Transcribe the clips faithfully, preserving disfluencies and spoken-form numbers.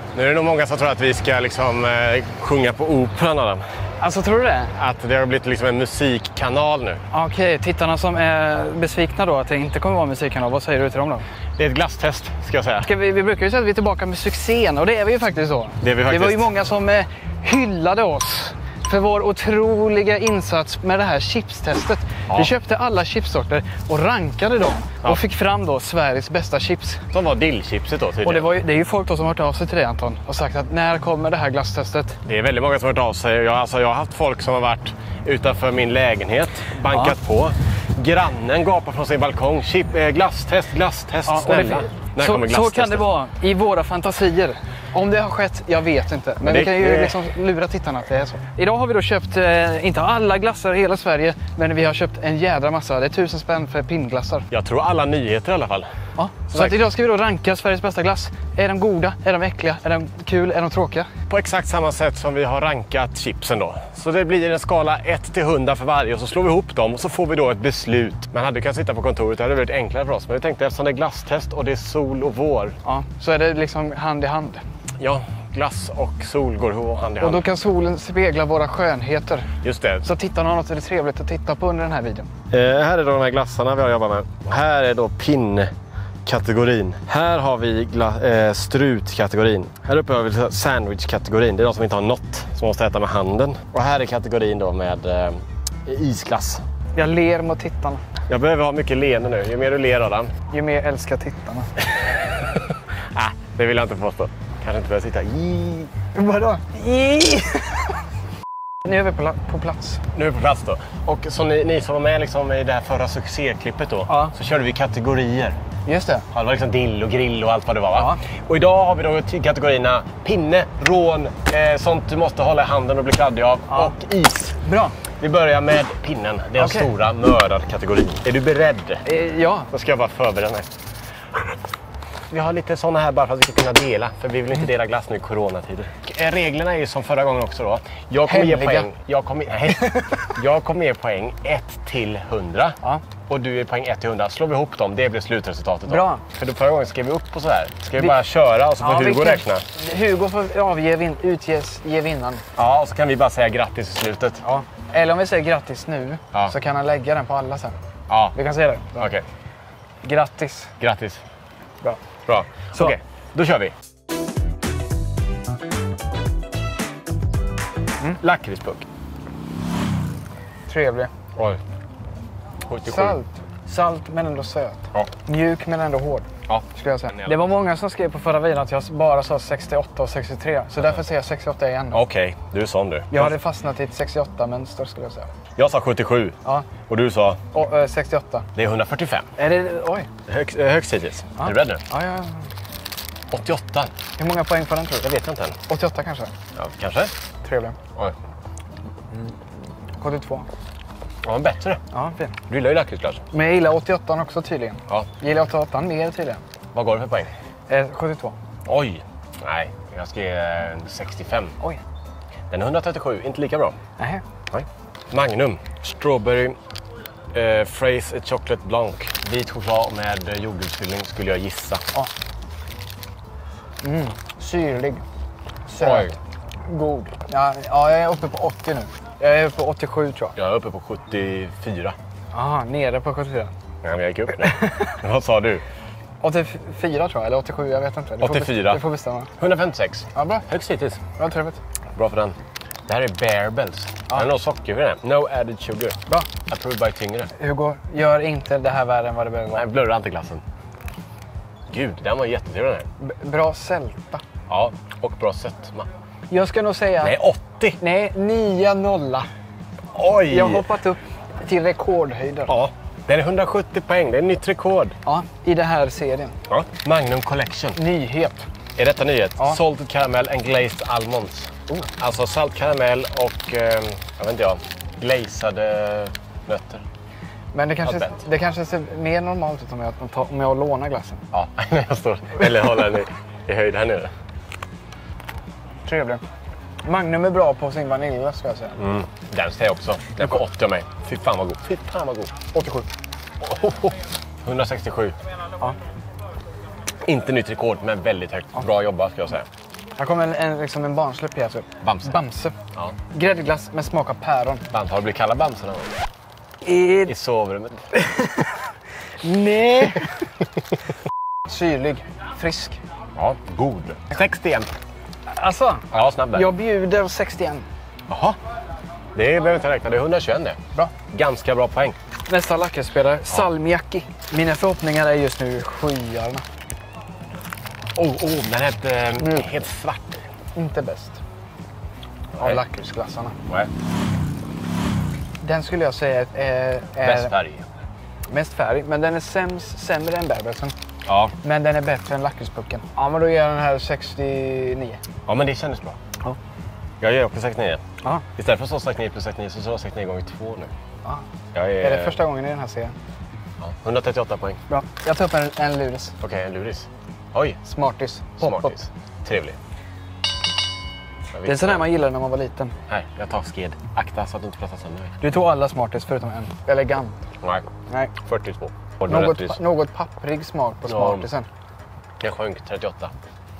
Nu är det nog många som tror att vi ska liksom eh, sjunga på operan av dem. Alltså, tror du det? Att det har blivit liksom en musikkanal nu. Okej, okay, tittarna som är besvikna då att det inte kommer vara en musikkanal, vad säger du till dem då? Det är ett glasstest, ska jag säga. Ska vi, vi brukar ju säga att vi är tillbaka med succén, och det är vi ju faktiskt så. Det är vi faktiskt. Det var ju många som eh, hyllade oss för vår otroliga insats med det här chipstestet. Ja. Vi köpte alla chipsorter och rankade dem. Ja. Och fick fram då Sveriges bästa chips. Som var dillchipset då tydligen. Och det, var ju, det är ju folk då som har hört av sig till dig, Anton, och sagt att när kommer det här glasstestet? Det är väldigt många som har hört av sig. Jag, alltså, jag har haft folk som har varit utanför min lägenhet, bankat ja. på. Grannen gapar från sin balkong. Chip, eh, glasstest, glasstest, ja, snälla. Det, så, så kan det vara i våra fantasier. Om det har skett, jag vet inte. Men det, vi kan ju det... liksom lura tittarna att det är så. Idag har vi då köpt, eh, inte alla glassar i hela Sverige, men vi har köpt en jädra massa. Det är tusen spänn för pinnglassar. Jag tror alla nyheter i alla fall. Ja, så, så att idag ska vi då ranka Sveriges bästa glass. Är de goda? Är de äckliga? Är de kul? Är de tråkiga? På exakt samma sätt som vi har rankat chipsen då. Så det blir en skala ett till hundra för varje, och så slår vi ihop dem och så får vi då ett beslut. Man hade kunnat sitta på kontoret, det hade varit enklare för oss. Men vi tänkte, eftersom det är glasstest och det är sol och vår. Ja, så är det liksom hand i hand. Ja, glass och sol går hand i hand. Och då kan solen spegla våra skönheter. Just det. Så tittar någon något är det trevligt att titta på under den här videon. Eh, här är då de här glassarna vi har jobbat med. Här är då pin-kategorin. Här har vi eh, strut-kategorin. Här uppe har vi sandwich-kategorin. Det är de som inte har något, som måste äta med handen. Och här är kategorin då med eh, isglass. Jag ler mot tittarna. Jag behöver ha mycket leende nu. Ju mer du ler, Adam, ju mer älskar tittarna. Ah, det vill jag inte påstå. Kanske inte börja sitta i. Vadå? I. Nu är vi på, på plats. Nu är vi på plats då. Och så ni, ni som var med liksom i det här förra succéklippet då, ja. så körde vi kategorier. Just det. Ja, det var liksom dill och grill och allt vad det var, va? Ja. Och idag har vi då kategorierna pinne, rån, eh, sånt du måste hålla i handen och bli kladdig av, ja. och is. Bra. Vi börjar med pinnen. Det är okay. en stora mördarkategori. Är du beredd? Eh, ja. Då ska jag bara förbereda mig. Vi har lite sådana här bara för att vi ska kunna dela. För vi vill inte dela glass nu i coronatider. Reglerna är ju som förra gången också då. Jag kommer ge poäng. Jag kommer, nej, jag kommer ge poäng ett till hundra. Ja. Och du är poäng ett till hundra. Slår vi ihop dem, det blir slutresultatet då. Bra. För då förra gången skrev vi upp och så här. Ska vi, vi bara köra och så får ja, Hugo räkna. Hugo får avge vin, utges, ge vinnaren. Ja, och så kan vi bara säga grattis i slutet. Ja. Eller om vi säger grattis nu, ja. så kan han lägga den på alla sen. Ja. Vi kan säga det. Okej. Okay. Grattis. Grattis. Bra. Bra. Okej, okay. Då kör vi. Mm. Lakritspunk. Trevlig. Oj. sjuttiosju. Salt. Salt men ändå söt. Ja. Mjuk men ändå hård. Ja. Skulle jag säga. Det var många som skrev på förra videon att jag bara sa sextioåtta och sextiotre. Så därför säger jag sextioåtta igen. Okej, okay. Du är sån du. Jag hade fastnat i ett sextioåtta-mönster skulle jag säga. Jag sa sjuttiosju. Ja. Och du sa? Och, äh, sextioåtta. Det är hundrafyrtiofem. Är det? Oj. Hög, högst hittills. Ja. Är du beredd nu? Ja, ja, ja. åttioåtta. Hur många poäng får den tror du? Jag vet inte än. åttioåtta kanske? Ja, kanske. Trevlig. Oj. Mm. sjuttiotvå. Ja, men bättre. Ja, fin. Du gillar ju lakritsglass. Men jag gillar åttioåtta också tydligen. Ja. Jag gillar åttioåtta mer tydligen. Vad går det för poäng? Eh, sjuttiotvå. Oj. Nej, jag ska ge sextiofem. Oj. Den är hundratrettiosju, inte lika bra. Nej. Nej. Magnum. Strawberry. Eh, Fraise Chocolate Blanc. Vit choklad med jordgubbsfyllning skulle jag gissa. Ja. Mm. Syrlig. Söt. Oj. God. Ja, ja, jag är uppe på åttio nu. Jag är uppe på åttiosju tror jag. Jag är uppe på sjuttiofyra. Aha, nere på sjuttiofyra. Nej, men jag gick upp nu. Vad sa du? åttiofyra tror jag, eller åttiosju, jag vet inte. Du åttiofyra. Du får bestämma. hundrafemtiosex. Ja, bra. Högst hittills. Ja, trevligt. Bra för den. Det här är Bear Bells. Ja. Det är nog socker för den. No added sugar. Bra. Approved by Tyngre. Hugo, gör inte det här värre än vad det behöver vara. Nej, blurra inte glassen. Gud, den var jättetrevlig den här. B- bra sälta. Ja, och bra sötma. Jag ska nog säga... Nej, åttio. Nej, nio noll. Oj! Jag har hoppat upp till rekordhöjder. Ja, det är hundrasjuttio poäng. Det är ett nytt rekord. Ja, i den här serien. Ja. Magnum Collection. Nyhet. Är detta nyhet? Ja. Salted caramel and glazed almonds. Oh. Alltså salt karamell och, eh, jag vet inte jag, glazade nötter. Men det kanske, det kanske ser mer normalt ut om jag, om jag lånar glassen. Ja, jag står, eller håller den i, i höjd här nere. Trevlig. Magnum är bra på sin vanilj, ska jag säga. Mm. Den säger jag också. Den får åttio av mig. Fy fan vad god. Fy fan vad god. åttiosju. Oh, oh. hundrasextiosju. Ja. Inte nytt rekord, men väldigt högt. Ja. Bra jobbat ska jag säga. Här kommer en, en, liksom en barnslig pjäs upp. Bamse. Bamse. Ja. Gräddglass med smak av päron. Bamse. Har du blivit kallad Bamse någon gång? I... I sovrummet. Nej. Syrlig. Frisk. Ja, god. sextioen. Alltså, Ja, snabb där. jag bjuder sextioen. Jaha. Det behöver inte räkna, det är hundratjugoett det. Bra. Ganska bra poäng. Nästa lakritsspelare, ja. Salmiakki. Mina förhoppningar är just nu skyarna. Åh, oh, oh, den är eh, mm. helt svart. Inte bäst. Av lakritsglassarna. Nej. Den skulle jag säga är... är Bäst färg. Mest färg, men den är sämst, sämre än bärbelsen. Ja. Men den är bättre än lakritspucken. Ja, men då ger jag den här sextionio. Ja, men det kändes bra. Ja. Jag ger också sextionio. Ja. Istället för att stå sextionio plus sextionio så står jag sextionio gånger två nu. Ja. Jag är... är det första gången i den här serien? Ja. hundratrettioåtta poäng. Bra. Jag tar upp en, en luris. Okej, okay, en luris. Oj. Smarties. Smarties. Trevlig. Det är sån här man gillade när man var liten. Här, jag tar sked. Akta så att du inte pratar sönder mig. Du tog alla Smarties förutom en. Elegant. Nej. Nej. fyrtiotvå. Något, något papprig smak på Smartiesen. Jag sjönk trettioåtta.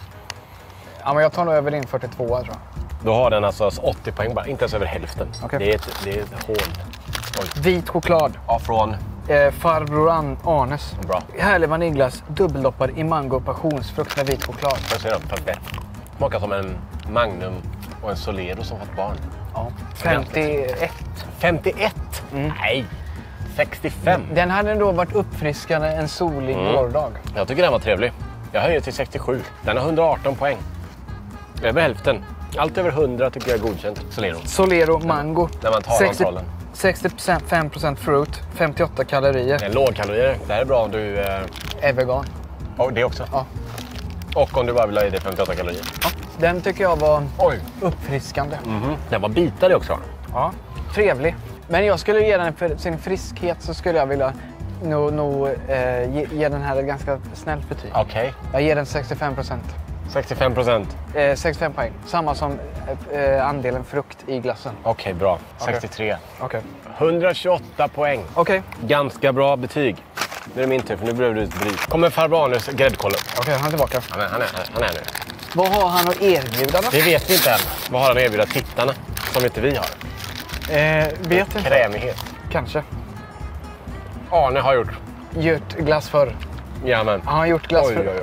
Ja, men jag tar nog över din fyrtiotvå, tror jag. Då har den alltså åttio poäng bara, inte ens över hälften. Okay. Det är ett, det är ett hål. Oj. Vit choklad. Ja, från? Eh, farbror An Arnes. Bra. Härlig vaniljglass, dubbeldoppad i mango och passionsfrukt med vit choklad. Jag ser det, smakar som en Magnum och en Solero som fått barn. Ja. femtioett. femtioett? Mm. Nej, sextiofem. Den hade då varit uppfriskande en solig mm. vårdag. Jag tycker den var trevlig. Jag höjer till sextiosju. Den har hundraarton poäng. Över hälften. Allt över hundra tycker jag är godkänt. Solero. Solero mango. När man tar sextio, kontrollen. sextiofem procent fruit, femtioåtta kalorier. Det är lågkalorier. Det här är bra om du... Eh... är vegan. Och det också? Ja. Och om du bara vill ha i dig femtioåtta kalorier? Ja. Den tycker jag var Oj. uppfriskande. Mm-hmm. Den var bitare också. Ja, trevlig. Men jag skulle ge den för sin friskhet så skulle jag vilja nog, nog eh, ge, ge den här ett ganska snällt betyg. Okej. Okay. Jag ger den sextiofem procent. sextiofem procent? Eh, sextiofem poäng. Samma som eh, andelen frukt i glassen. Okej, okay, bra. sextiotre. Okej. Okay. hundratjugoåtta poäng. Okej. Okay. Ganska bra betyg. Nu är det min tur, för nu behöver du ett bryt. Kommer farbror Arnes gräddkollen. Okej, okay, han är tillbaka. Han är, han, är, han är nu. Vad har han att erbjuda då? Det vet vi inte än. Vad har han att erbjuda tittarna som inte vi har? Eh, vet inte. Krämighet. Kanske. Arne har gjort. Gjort glass förr. Jajamän. Han har gjort glass oj, förr. Oj,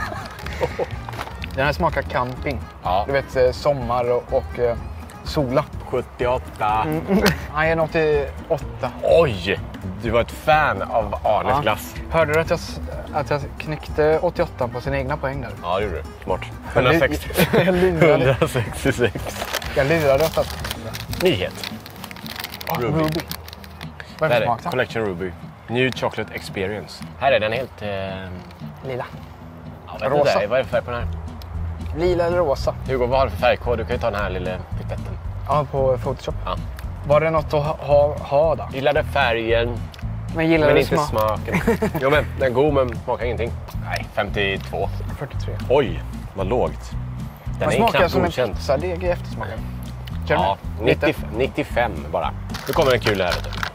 oj. Den här smakar camping. Ja. Du vet, sommar och, och eh, sola. sjuttioåtta. Mm. Han är åttioåtta. Oj! Du var ett fan av Arnes ja. glass. Hörde du att jag, att jag knyckte åttioåtta på sina egna poäng där? Ja, det gjorde du. Smart. hundrasextio. Jag lurade. hundrasextiosex. Jag lurade åt att... Nyhet. Oh, Ruby. Ruby. Vad är det för smak? Collection Ruby. New Chocolate Experience. Här är den helt... Eh... Lila. Ja, rosa. Vad är det för färg på den här? Lila eller rosa. Hugo, vad har du för färgkod? Du kan ju ta den här lilla pipetten. Ja, på Photoshop. Ja. Var det något att ha, ha, ha då? Gillade färgen. Men gillade men inte sma smaken. Jo, men den är god men smakar ingenting. Nej, femtiotvå. fyrtiotre. Oj, vad lågt. Den man är smakar knappt som godkänd. en pizzadeg i eftersmaken. Ja, nittio, nittiofem bara. Nu kommer en kul här.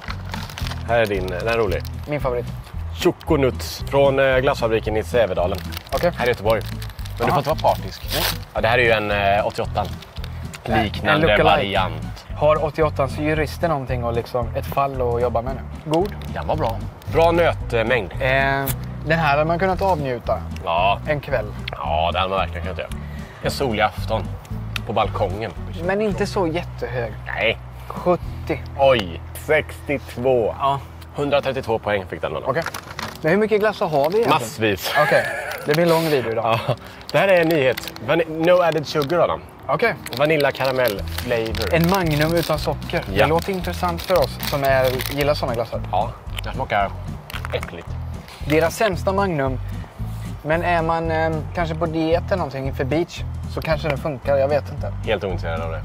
Här är din, den är rolig. Min favorit. Choconuts från glassfabriken i Sävedalen. Okay. Här i Göteborg. Men Aha. du får inte vara partisk. Ja, det här är ju en eh, åttioåtta. Liknande variant. Har åttioåttans jurister någonting och liksom ett fall att jobba med nu? God. Den var bra. Bra nötmängd. Eh, den här hade man kunnat avnjuta. Ja. En kväll. Ja, det hade man verkligen kunnat göra. En solig afton. På balkongen. Men inte så jättehög. Nej. sjuttio. Oj, sextiotvå. Ja. hundratrettiotvå poäng fick den då. Okej. Okay. Men hur mycket glassar har vi egentligen? Massvis. Okej. Okay. Det blir en lång video idag. Ja. Det här är en nyhet. Van no added sugar då. Okej. Okay. Vanilla karamell flavor. En Magnum utan socker. Ja. Det låter intressant för oss som är, gillar sådana glassar. Ja, det smakar äckligt. Deras sämsta Magnum. Men är man eh, kanske på diet eller någonting inför beach så kanske det funkar, jag vet inte. Helt ointresserad av det.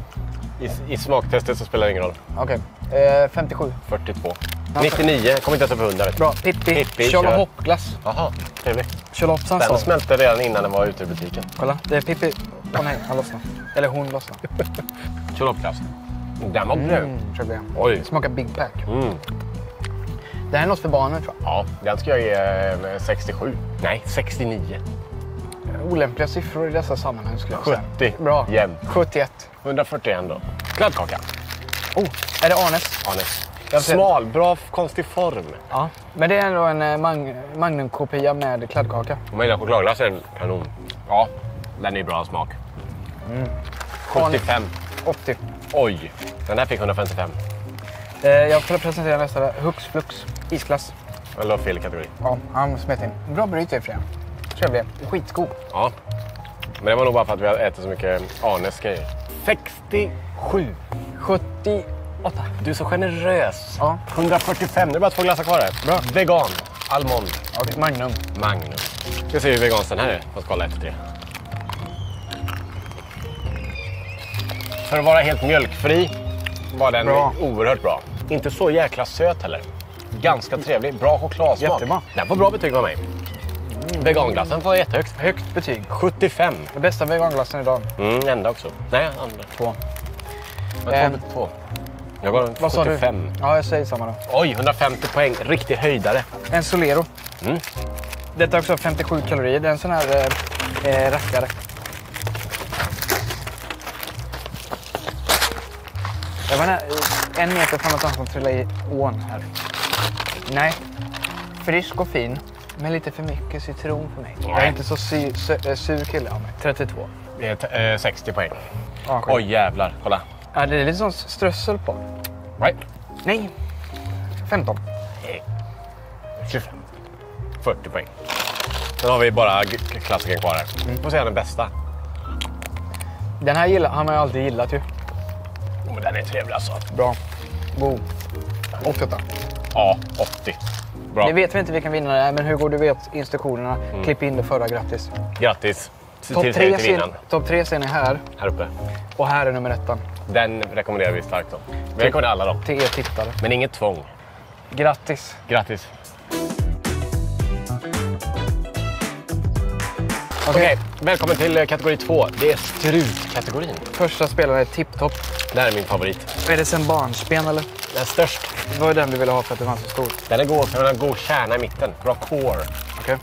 I, I smaktestet så spelar det ingen roll. Okej. Okay. Eh, femtiosju. fyrtiotvå. nittionio. Kommer inte ens upp för hundra. Bra. Pippi. Tjolahoppglass. Jaha, trevligt. Tjolhoppsan den smälte redan innan den var ute i butiken. Kolla, det är Pippi. Åh oh, nej, han lossnar. Eller hon lossnar. Tjolahoppglass. Den var blöd. Mm, Oj. Det smakar Big Pack. Mm. Det här är något för barnen tror jag. Ja, den ska jag ge sextiosju. Nej, sextionio. olämpliga siffror i dessa sammanhang skulle jag säga. sjuttio. Bra. Jämnt. sjuttioett. hundrafyrtioen då. Kladdkaka. Oh, är det Arnes? Arnes. Jag ser- Smal, bra, konstig form. Ja. Men det är ändå en eh, mag- Magnum-kopia med kladdkaka. Om man gillar chokladglass är den kanon. Ja, den är bra smak. Mm. sjuttiofem. åttio. Oj, den här fick hundrafemtiofem. Eh, jag får presentera nästa. Hux Flux. Isglass. Jag la fel kategori. Ja, han smet in. Bra bryt i Freja. Trevlig. Skitskog. Ja. Men det var nog bara för att vi har ätit så mycket Arnes grejer. sextiosju. sjuttioåtta. Du är så generös. Ja. hundrafyrtiofem. Det är bara två glassar kvar här. Bra. Vegan. Almond. Okej, Magnum. Magnum. Ska se hur vegansk den här är. Får kolla efter det. För att vara helt mjölkfri var den Bra. oerhört bra. Inte så jäkla söt heller. Ganska trevlig. Bra chokladsmak. Jättebra. Den får bra betyg av mig. Veganglassen får jättehögt. Högt betyg. sjuttiofem. Den bästa veganglassen idag. Mm, enda också. Nej, andra. Två. Men Ehm, två, två. Jag går runt Vad sa du? sjuttiofem. Ja, jag säger samma då. Oj, hundrafemtio poäng. Riktig höjdare. En Solero. Mm. Detta är också femtiosju kalorier. Det är en sån här eh, eh, rackare. Jag var nä- en meter från något annat som trillade i ån här. Nej. Frisk och fin. Men lite för mycket citron för mig. Jag är inte så sy- su- äh, sur kille av mig. trettiotvå. Det är t- eh, sextio poäng. Ja, sjukt. Oj, jävlar. Kolla. Ja, det är lite sån strössel på. Nej. Nej. femton. tjugofem. fyrtio poäng. Sen har vi bara g- klassikern kvar här. Mm. Får säga den bästa. Den här gillar, har man ju alltid gillat ju. Oh, men den är trevlig alltså. Bra. God. åttioåtta. Ja, åttio. Bra. Det vet vi inte vilken vinnare är, men Hugo, du vet instruktionerna. Klipp in det förra, grattis. Grattis. Se Topp till tre, till ser, vinnaren. top tre ser ni här Här uppe. och här är nummer ettan. Den rekommenderar vi starkt då. Vi rekommenderar alla dem. Till er tittare. Men inget tvång. Grattis. Grattis. Okej, Okej, välkommen till eh, kategori två. Det är strutkategorin. första spelaren är tipptopp. Det här är min favorit. Är det sen barnsben eller? Den är störst. Det var ju den du ville ha för att den var så stor. Den är god, för den har en god kärna i mitten. Bra core. Okej.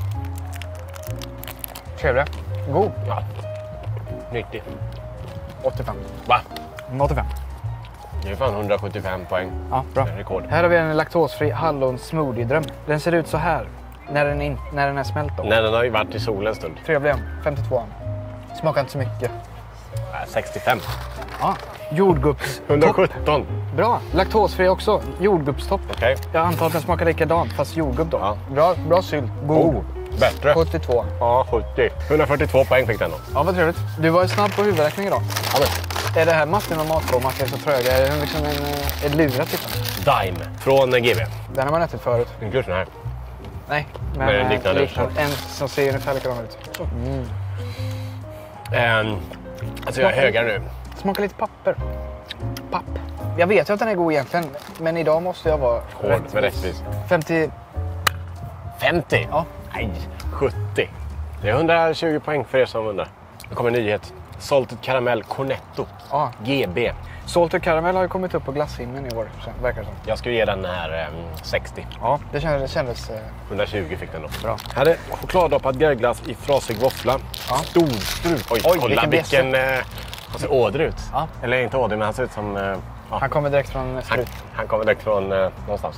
Trevlig. God. Ja. nittio. åttiofem. Va? åttiofem. Det är fan hundrasjuttiofem poäng. Ja, bra. Det är rekord. Här har vi en laktosfri hallon smoothie-dröm. Den ser ut så här när den, in, när den är smält då. Nej, den har ju varit i solen en stund. Trevlig. femtiotvå. Smakar inte så mycket. Nej, sextiofem. Ja. Jordgubbs. hundrasjutton. Bra. Laktosfri också. Jordgubbstopp. Okej. Jag antar att den smakar likadant fast jordgubb då. Ja. Bra, bra sylt. God. Oh, bättre. sjuttiotvå. Ja, sjuttio. hundrafyrtiotvå poäng fick den då. Ja, vad trevligt. Du var ju snabb på huvudräkning idag. Ja, men. Är det här Martin och Matrom att det är så tröga? Är det liksom en, eh, ett lurat tittande? Dime. Från G V. Den har man ätit förut. Inte just den här. Nej, men, Men eh, liknande liknande. En som ser ungefär likadan ut. Mm. Um, alltså jag är högre nu. Smakar lite papper. Papp. Jag vet ju att den är god egentligen, men idag måste jag vara Hård men rättvis. femtio. femtio? Ja. Nej, sjuttio. Det är hundratjugo poäng för er som undrar. Nu kommer en nyhet. Salted Caramel Cornetto. Ja. G B. Salted Caramel har ju kommit upp på glasshimlen i år, verkar det som. Jag skulle ge den här um, sextio. Ja, det kändes... Det kändes eh, hundratjugo fick den då. bra. Här är chokladdoppad gräddglass i frasig våffla. Ja. Stor strut. Oj, Oj, kolla vilken vilken... Eh, han ser åder ut. Ja. Eller inte åder, men han ser ut som... Eh, ja. Han kommer direkt från han, strut. han kommer direkt från eh, någonstans.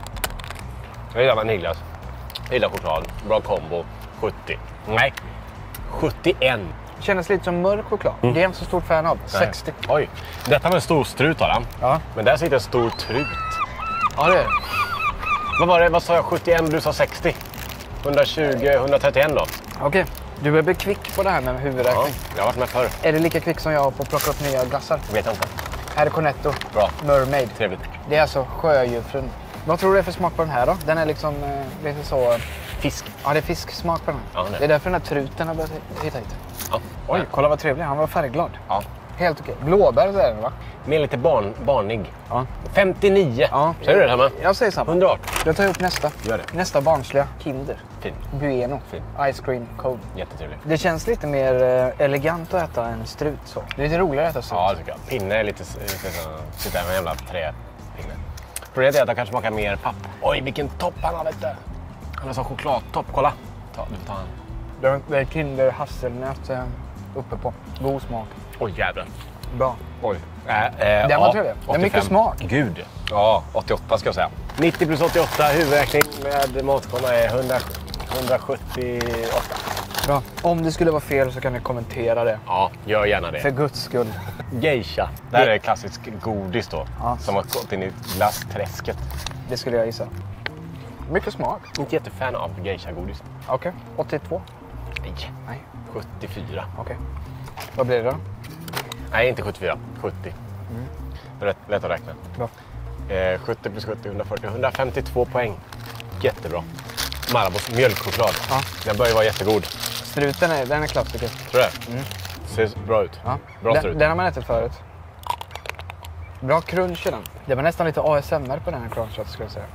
Jag gillar vaniljglass. Jag gillar choklad. Bra kombo. sjuttio. Nej. sjuttioen. Kändes lite som mörk choklad. Det är jag inte så stort fan av. sextio. Oj. Detta var en stor strut har han. Ja. Men där sitter en stor trut. Ja, det är det. Vad var det? Vad sa jag? sjuttioen, du sa sextio. hundratjugo, hundratrettioen då. Okej, du börjar bli kvick på det här med Ja, huvudräkning. jag har varit med förr. Är det lika kvick som jag på att plocka upp nya glassar? Jag vet inte. Här är Cornetto. Bra. Mermaid. Trevligt. Det är alltså sjöjungfrun. Vad tror du det är för smak på den här då? Den är liksom eh, lite så... Fisk. Ja, det är fisksmak på den. Ja, det är. det är därför den här truten har börjat hitta hit. Ja. Oj, kolla vad trevlig. Han var färgglad. Ja. Helt okej. Blåbär så är den, va? Med lite barn, barnig. Ja. femtionio. Ja. Säger du det hemma? Jag säger samma. hundraarton. Jag tar upp nästa. Gör det. Nästa barnsliga. Kinder. Fin. Bueno. Fin. Ice cream cone. Jättetrevlig. Det känns lite mer eh, elegant att äta en strut så. Det är lite roligare att äta strut. Ja, det tycker jag. Pinne är lite... lite så, sitter här med en jävla träpinne. Problemet är att jag kanske smakar mer papp. Oj, vilken topp han har, vet du. Han har sån chokladtopp. Kolla. Ta, du får ta han. Det är Kinder hasselnöt uppe på. God smak. Oj jävlar. Bra. Oj. Äh, äh, Den var trevlig. Det är mycket smak. Gud. Ja, åttioåtta ska jag säga. nittio plus åttioåtta, huvudräkning med matkorna är hundra, hundrasjuttioåtta. Bra. Om det skulle vara fel så kan ni kommentera det. Ja, gör gärna det. För guds skull. Geisha. Det här är klassisk godis då. Ja. Som har gått in i glassträsket. Det skulle jag gissa. Mycket smak. Inte jättefan av geisha-godis. Okej. Okay. åttiotvå. Nej. Nej. sjuttiofyra. Okej. Okay. Vad blir det då? Nej, inte sjuttiofyra. sjuttio. Mm. Rätt, lätt att räkna. Bra. Eh, sjuttio plus sjuttio, hundrafyrtio. hundrafemtiotvå poäng. Jättebra. Marabous mjölkchoklad. Ja. Den börjar vara jättegod. Struten är, den är klassiker. Tror du? Mm. Ser bra ut. Ja. Bra den, strut. Den har man ätit förut. Bra crunch i den. Det var nästan lite A S M R på den här crunchen skulle jag säga.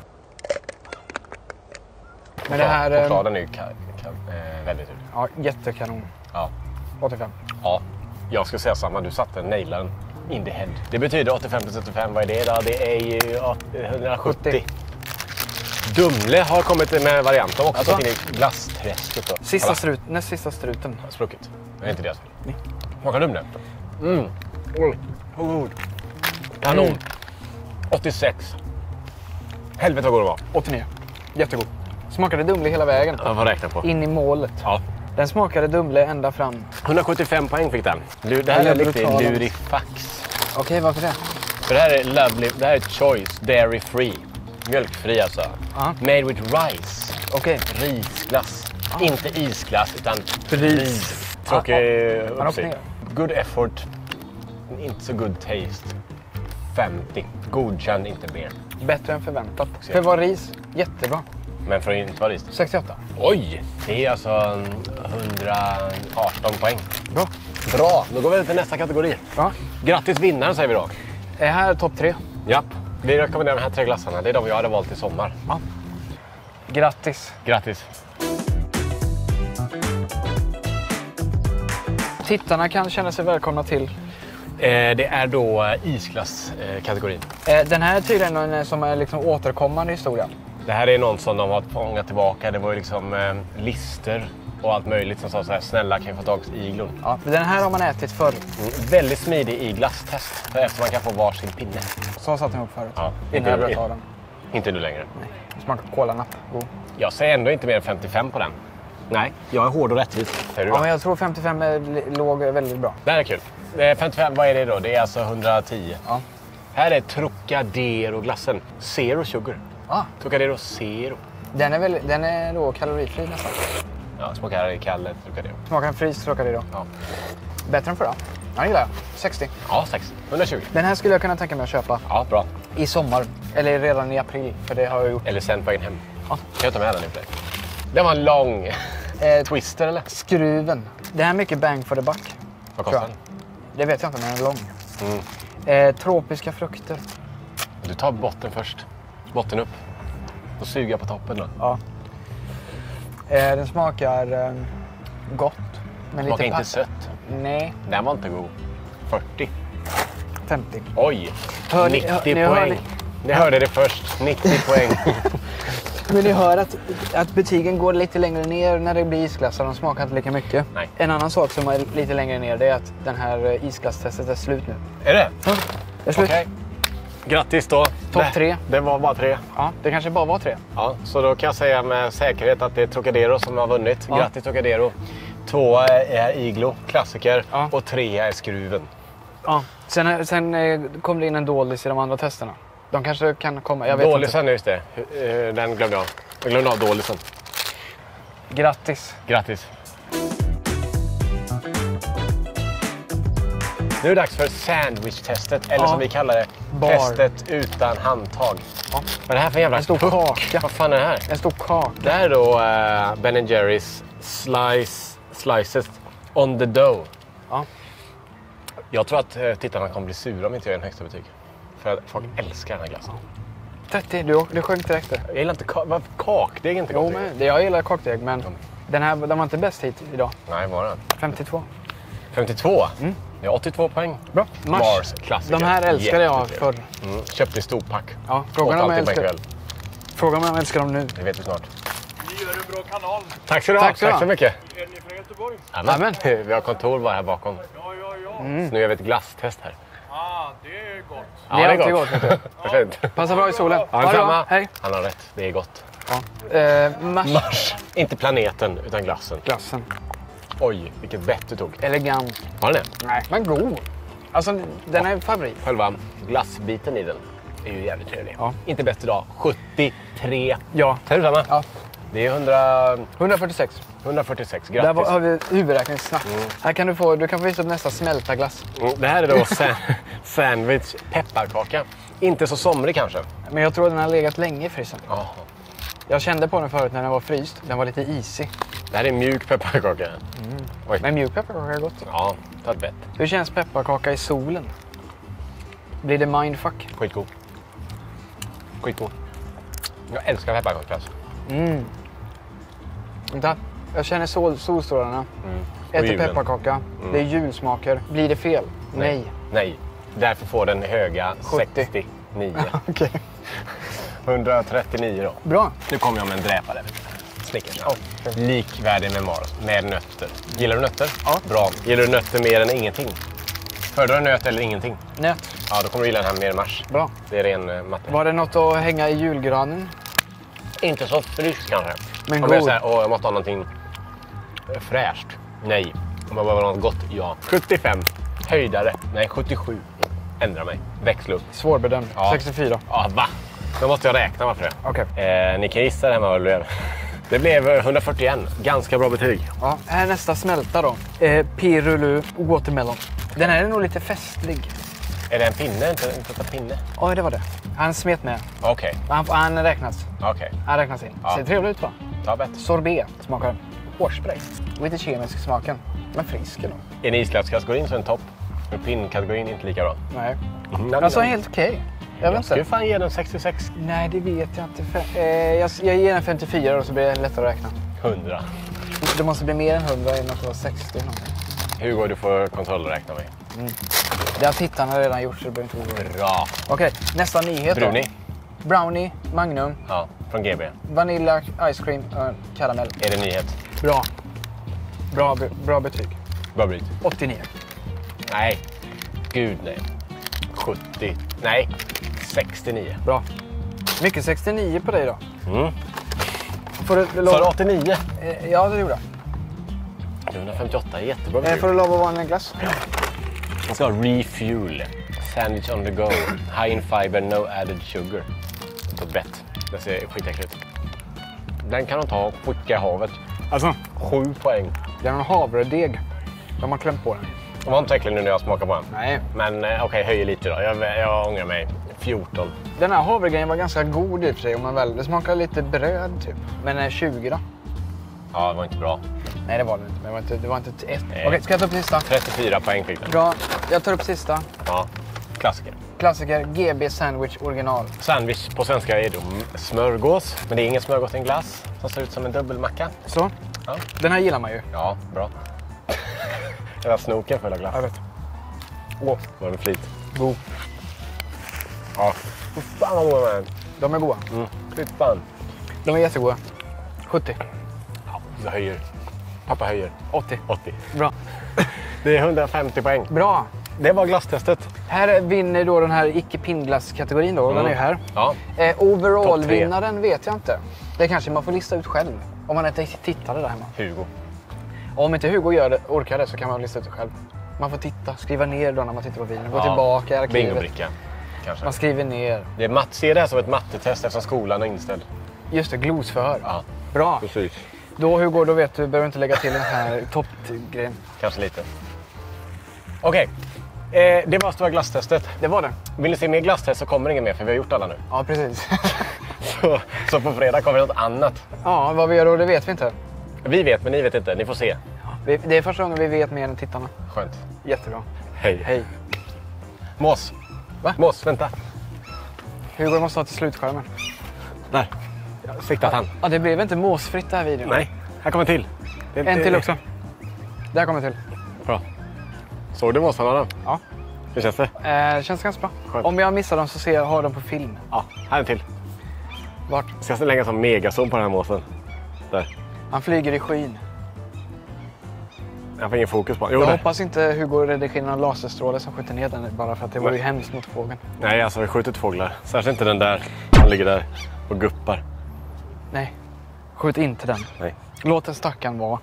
Men det här... Chokladen är ju ka- ka- äh, väldigt ut. Ja, jättekanon. Ja. åttiofem. Ja, jag ska säga samma. Du satte nailaren in the head. Det betyder åttiofem till åttiofem. Vad är det då? Det är ju hundrasjuttio. Dumle har kommit med varianter också. Alltså? In i glassträsket då. Sista strut, näst sista struten. Spruckit. Det är inte deras fel. Nej. Smakar Dumle? Mm. Oj. God. Kanon. Mm. åttiosex. Helvete vad god det var. åttionio. Jättegod. Smakade Dumle hela vägen. Jag får räkna på. In i målet. Ja. Den smakade Dumle ända fram. hundrasjuttiofem poäng fick den. Det här är lite lurifax. Okej, okay, varför det? För det här är lovely. Det här är choice, dairy free. Mjölkfri alltså. Uh-huh. Made with rice. Okej. Okay. Risglass. Uh-huh. Inte isglass utan ris. ris. Tråkig uh-huh. uppsikt. Good effort. Inte så good taste. femtio. Godkänd, inte mer. Bättre än förväntat. För det var ris. Jättebra. Men för att inte vara ris. sextioåtta. Oj! Det är alltså hundraarton poäng. Bra. Bra. Då går vi till nästa kategori. Ja. Grattis vinnaren säger vi då. Är här topp tre? Japp. Vi rekommenderar de här tre glassarna. Det är de jag hade valt i sommar. Ja. Grattis. Grattis. Tittarna kan känna sig välkomna till. Eh, det är då isglasskategorin. Eh, den här är tydligen en som är liksom återkommande historia. Det här är någon som de har fångat tillbaka. Det var ju liksom eh, lister och allt möjligt som sa så här: snälla kan jag få tag i iglon. Ja, för den här har man ätit förr. Mm, väldigt smidig i glasstest. Eftersom man kan få varsin pinne. Så satt den ihop förut. Ja, innan jag bröt av den. Inte du längre. Nej, det smakar kolanapp. God. Jag säger ändå inte mer än femtiofem på den. Nej, jag är hård och rättvis. Ja, men jag tror femtiofem är, låg väldigt bra. Det här är kul. femtiofem, vad är det då? Det är alltså hundratio. Ja. Här är Trocadero-glassen. Zero sugar. Ah. Trocadero Zero. Den är, väl, den är då kalorifri nästan. Ja, smakar Kalle Trocadero. Smakar en fris Trocadero. Ja. Bättre än förra. Ja, gillar jag. sextio. Ja, sextio. hundratjugo. Den här skulle jag kunna tänka mig att köpa. Ja, bra. I sommar. Eller redan i april. För det har jag gjort. Eller sen på vägen hem. Ja. Kan jag ta med den inför dig? Det var en lång eh, twister eller? Skruven. Det här är mycket bang for the buck. Vad kostar den? Det vet jag inte, men den är lång. Mm. Eh, tropiska frukter. Du tar botten först. Botten upp. Och suger på toppen då. Ja. Eh, den smakar eh, gott. Men smakar lite inte pack. sött. Nej. Den var inte god. fyrtio. femtio. Oj. Hör, nittio ni, poäng. hör, ni, ni hörde det först. nittio poäng. Men ni hör att, att betygen går lite längre ner när det blir isglassar. De smakar inte lika mycket. Nej. En annan sak som är lite längre ner, det är att den här isglasstestet är slut nu. Är det? Ja, det är slut. Okej. Grattis då. Topp tre. Det var bara tre. Ja, det kanske bara var tre. Ja, så då kan jag säga med säkerhet att det är Trocadero som har vunnit. Ja. Grattis Trocadero. Två är Iglo, klassiker. Ja. Och tre är Skruven. Ja. Sen, sen eh, kom det in en dålis i de andra testerna. De kanske kan komma, jag vet Dålisen, inte. just det. Eh, Den glömde jag. Jag glömde av dålisen. Grattis. Grattis. Nu är det dags för sandwich-testet, eller Ja. som vi kallar det, Bar. testet utan handtag. Ja. Vad är det här för jävla En stor puck? kaka. Vad fan är det här? En stor kaka. Det här är då uh, Ben and Jerrys slice, slices on the dough. Ja. Jag tror att uh, tittarna kommer bli sura om inte jag ger en högsta betyg. För att folk älskar den här glassen. trettio, du, du sjönk direkt där. Jag gillar inte ka- vad- kakdeg, är inte Jo, gott. men det- jag gillar kakdeg, men den här den var inte bäst hit idag. Nej, var den? femtiotvå. femtiotvå? Mm. Ja, åttiotvå poäng. Bra. Mars, Mars. klassiker. De här älskade jag förr. Mm. Köpte i storpack. Ja, frågan Åt om jag alltid på en älskar, kväll. frågan om jag älskar dem nu. Det vet vi snart. Ni gör en bra kanal. Tack så du ha. Tack så du Tack så ha. mycket. Är ni Göteborg. Amen. Vi har kontor bara här bakom. Ja, ja, ja. Mm. Så nu gör vi ett glasstest här. Ah, det är gott. Ja, det är det är alltid gott. gott. Perfekt. Passa bra i solen. Ja, Ha det bra. samma. Hej. Han har rätt, det är gott. Ja. Eh, mars. Mars. Inte planeten, utan glassen. Glassen. Oj, vilket bett du tog. Elegant. Har den det? Nej, men god. Alltså, den är favorit. Själva glassbiten i den är ju jävligt trevlig. Ja. Inte bäst idag. sjuttiotre. Ja. Tar du samma? Ja. Det är hundra... hundrafyrtiosex. hundrafyrtiosex. Där Grattis. var- har vi huvudräkning snabbt. Här kan du få, du kan få visa upp nästa smälta glass. Mm, det här är då sa- sandwich pepparkaka. Inte så somrig kanske. Men jag tror att den har legat länge i frysen. Oh. Jag kände på den förut när den var fryst. Den var lite isig. Det här är mjuk pepparkaka. Oj. Men mjuk pepparkaka är gott. Ja, ta ett bett. Hur känns pepparkaka i solen? Blir det mindfuck? Skitgod. Skitgod. Jag älskar pepparkaka. Alltså. Mm. Vänta. Jag känner sol, solstrålarna. Mm. Och Äter julen. pepparkaka. Mm. Det är julsmaker. Blir det fel? Nej. Nej. Därför får den höga sjuttio. sextionio. Okej. hundratrettionio då. Bra. Nu kommer jag med en dräpare. Snickers. Ja. Likvärdig med Mars. Med nötter. Gillar du nötter? Ja. Bra. Gillar du nötter mer än ingenting? Föredrar du nöt eller ingenting? Nöt. Ja, då kommer du gilla den här mer än Mars. Bra. Det är ren uh, matte. Var det något att hänga i julgranen? Inte så fryst kanske. Men Om jag god. säger, åh, jag måste ha någonting eh, fräscht. Nej. Om jag behöver något gott, ja. sjuttiofem. Höjdare. Nej, sjuttiosju. Ändra mig. Växla upp. Svårbedömd. Ja. sextiofyra. Ja, va? Då måste jag räkna varför det. Okej. Eh, ni kan gissa det här med vad det blev. Det blev hundrafyrtioen. Ganska bra betyg. Ja, här är nästa smälta då. Eh, Pirulu Watermelon. Den här är nog lite festlig. Är det en pinne? Inte, inte en pinne? Ja, det var det. Han smet med. Okej. Han, han räknas. Okej. Han räknas in. Ja. Ser trevligt ut va? Ta bett. Sorbet smakar hårspray. Lite kemisk i smaken. Men frisk ändå. En isglasskategorin så är en topp. Men pinnkategorin är inte lika bra. Nej. Mm. Alltså helt okej. Jag vet Jag skulle inte. fan ge den sextiosex. Nej, det vet jag inte. Fe- eh, jag, jag ger den femtiofyra och så blir det lättare att räkna. hundra. Det måste bli mer än hundra innan det var sextio. Någonting. Hugo, du får kontrollräkna mig. Det har tittarna redan gjort så det behöver inte oroa. Bra. Okej, nästa nyhet då. Bruni. Brownie, Magnum, Ja, från G B. Vanilla, Ice Cream, uh, Karamell. Är det nyhet? Bra. Bra, be- bra betyg. Bara bryt. åttionio. Nej. Gud nej. sjuttio. Nej. sextionio. Bra. Mycket sextionio på dig då. Mm. Får du Sa du lov... åttionio? eh, ja, det gjorde jag. hundrafemtioåtta är jättebra Eh, betyg. får du lov att vara en glass? Jag ska ha refuel. Sandwich on the go. High in fiber, no added sugar. På ett bett. Det ser skitäckligt ut. Den kan de ta och skicka i havet. Alltså, Sju poäng. det är en havredeg. De har klämt på den. De var inte äcklig nu när jag smakar på den. Nej. Men eh, okej, höjer lite då. Jag, jag ångrar mig. fjorton. Den här havregrejen var ganska god i och för sig om man väl. Det smakar lite bröd typ. Men eh, tjugo då? Ja, det var inte bra. Nej, det var det inte. Men det var inte, det var inte ett. Nej. Okej, ska jag ta upp sista? trettiofyra poäng fick den. Bra. Jag tar upp sista. Ja, klassiker. Klassiker G B Sandwich original. Sandwich på svenska är då smörgås. Men det är ingen smörgås, det är en glass som ser ut som en dubbelmacka. Så. Ja, Den här gillar man ju. ja bra. Den här snoken full av glass. Jag vet. Åh, vad en flit. God. Ja. Fy fan vad goda de är. De är goda. Mm. Fy fan. De är jättegoda. sjuttio. Ja, jag höjer. Pappa höjer. åttio. åttio. Bra. Det är hundrafemtio poäng. Bra. Det var glasstestet. Här vinner då den här icke pinnglasskategorin då. Den är ju här. Ja. Eh, Topp tre. Overall-vinnaren vet jag inte. Det kanske man får lista ut själv. Om man inte tittade där hemma. Hugo. Och om inte Hugo gör det, orkar det så kan man lista ut det själv. Man får titta, skriva ner då när man tittar på videon. Gå Ja. tillbaka i arkivet. Bingobricka. Kanske. Man skriver ner. Det är matt, se det här som ett mattetest eftersom skolan är inställd. Just det, glosförhör. Ja, Bra. precis. Då Hugo, då vet du, behöver inte lägga till den här toppgrejen. Kanske lite. Okej, eh, det var stora glasstestet. Det var det. Vill ni se mer glasstest så kommer det inget mer för vi har gjort alla nu. Ja, precis. Så, så på fredag kommer det något annat. Ja, vad vi gör då, det vet vi inte. Vi vet men ni vet inte, ni får se. Vi- Det är första gången vi vet mer än tittarna. Skönt. Jättebra. Hej. Hej. Mås. Va? Mås, vänta. Hugo måste ha till slutskärmen. Där. Siktat han. Ja, det blev inte måsfritt det här videon. Nej, här kommer en till. Det är En inte- till också. Där kommer en till. Bra. Såg du måsarna då? Ja. Hur känns det? Eh, känns ganska bra. Skönt. Om jag missar dem så ser jag, har dem på film. Ja, här är en till. Vart? Ska jag lägga som megazoom på den här måsen? Där. Han flyger i skyn. Jag får ingen fokus på den. Jo, Jag det. hoppas inte Hugo redigerar någon laserstråle som skjuter ner den bara för att det vore ju hemskt mot fågeln. Nej, alltså vi har skjutit fåglar. Särskilt inte den där som ligger där och guppar. Nej, skjut inte den. Nej. Låt den stackaren vara.